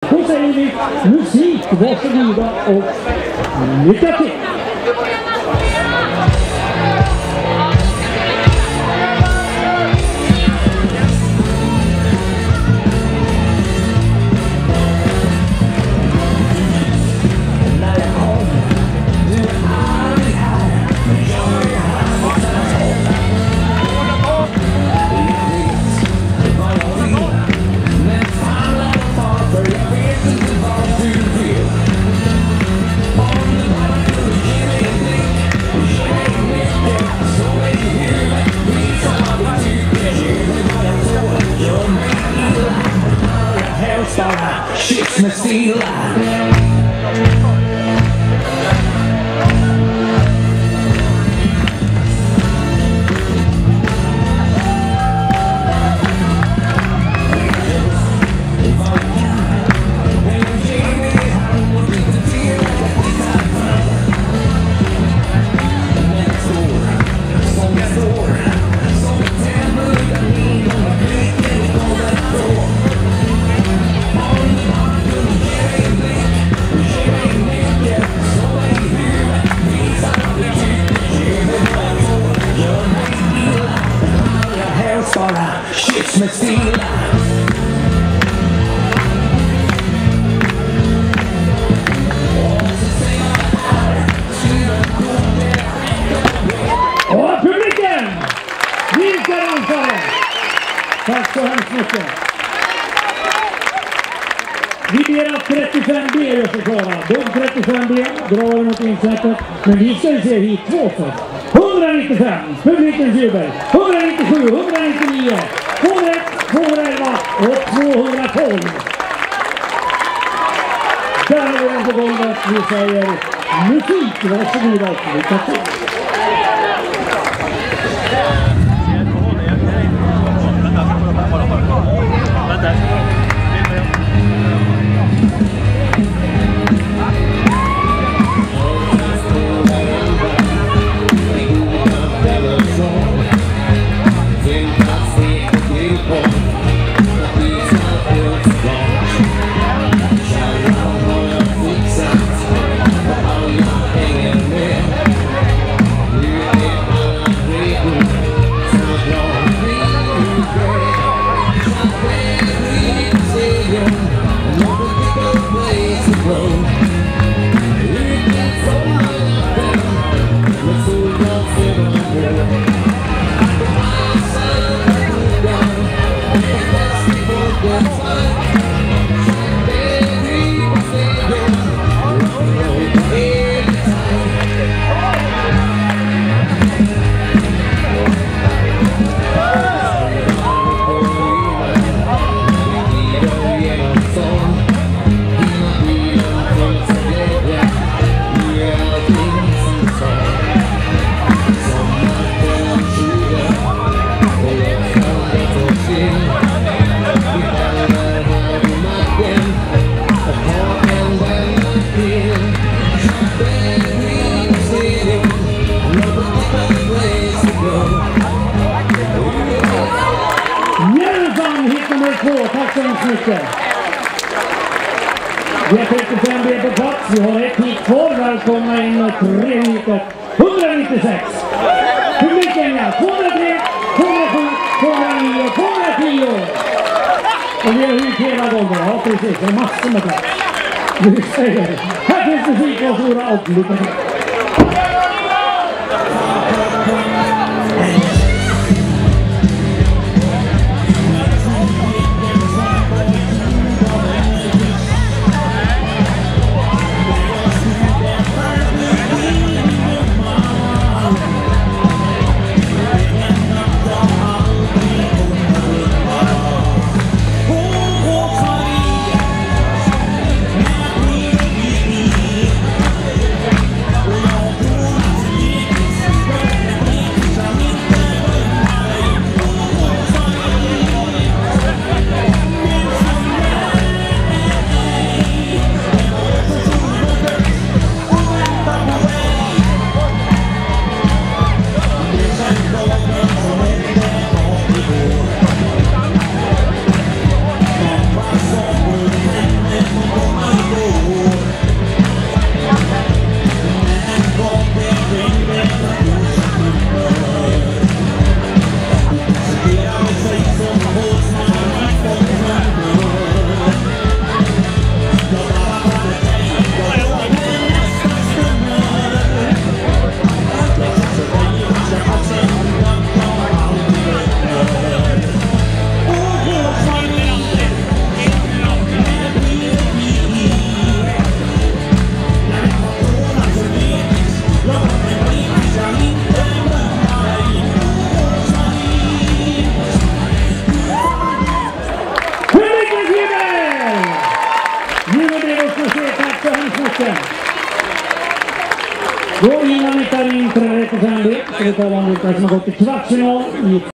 Då säger vi musik, varsågoda och lycka till! Shit's med stila. Shit's med stila. Och publiken! Vilka dansare! Tack så hemskt mycket. Vi ber att 35B gör sig klara. De 35B drar emot insättet. Men vi ska se hit två först. 195, publikens jubel. 197, 199, 201, 211 och 212. Där har vi den på golvet. Vi säger musik. Varsågoda och lycka till. Tack så mycket. Vi har 35B på plats. Vi har ett hit kvar. Välkomna in och 3 hitet. 196. Publiken ja. 203, 207, 209, 210. Och vi har hyrt hela gången. Ja precis. Det är massor med plats. Vi säger. Här finns musik. Varsågoda och lycka till. ska vi tala om vilka som har gått till kvartsfinal i